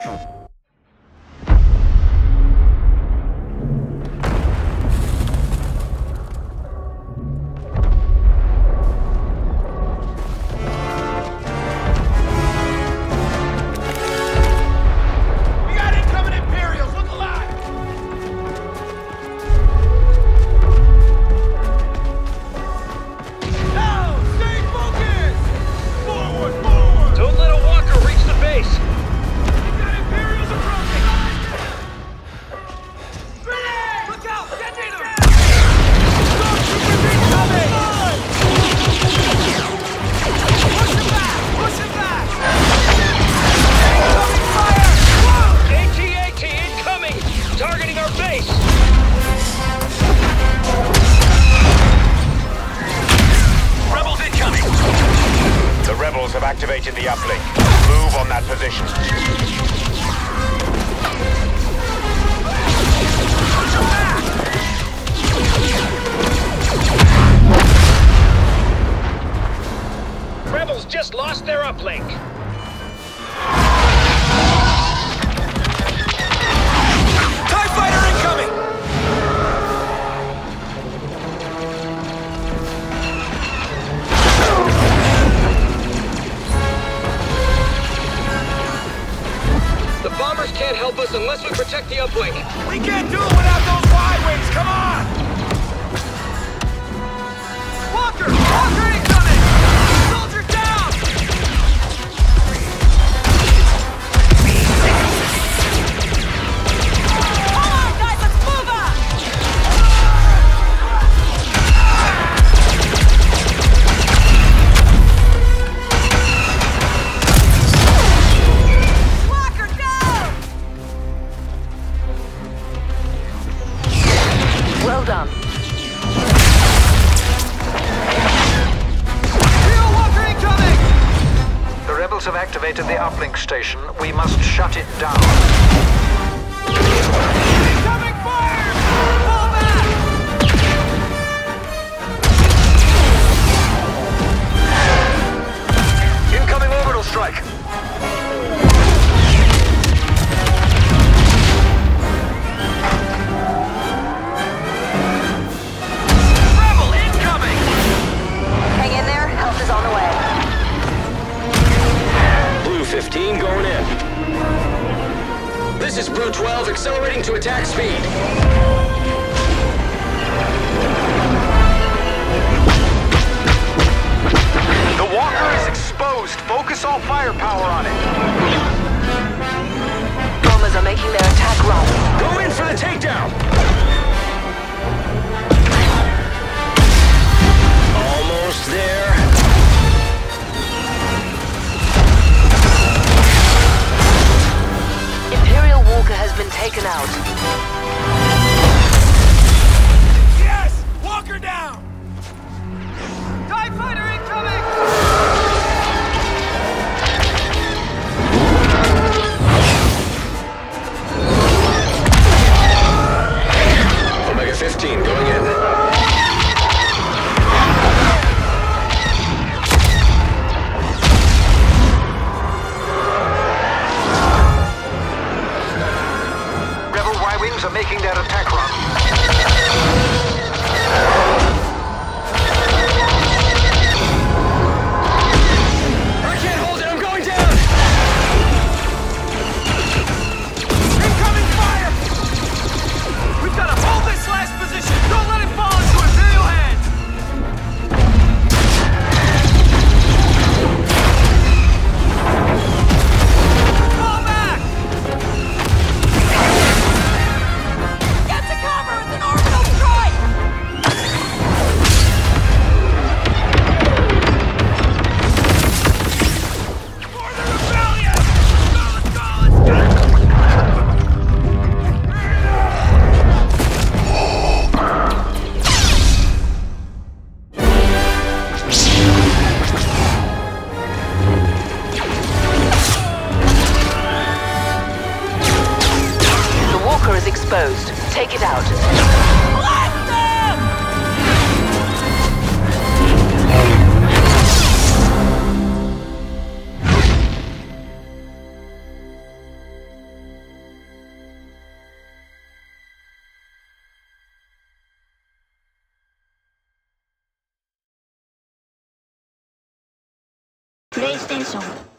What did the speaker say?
Activated the uplink. Move on that position. Rebels just lost their uplink. TIE fighter incoming! Bombers can't help us unless we protect the uplink. We can't do it without those Y-wings, come on! Walker! Walker incoming! Soldier down! Come on, guys, let's move on! Well done. Walker incoming! The rebels have activated the uplink station. We must shut it down. Incoming fire! Fall back! Incoming orbital strike. Hang in there, help is on the way. Blue 15 going in. This is Blue 12 accelerating to attack speed. The walker is exposed. Focus all firepower on it. Bombers are making their attack run. Go in for the takedown. Almost there. Imperial Walker has been taken out. Yes! Walker down! TIE fighter incoming! Omega 15 going in. Are making their attack run. I can't hold it, I'm going down! Incoming fire! We've got to hold this last position! Don't let it fall into Imperial hands! Fall back! Get to cover with an orbital strike! For the rebellion! Let's go, let's go, let's go! The walker is exposed. Take it out. Blast them! プレイステーション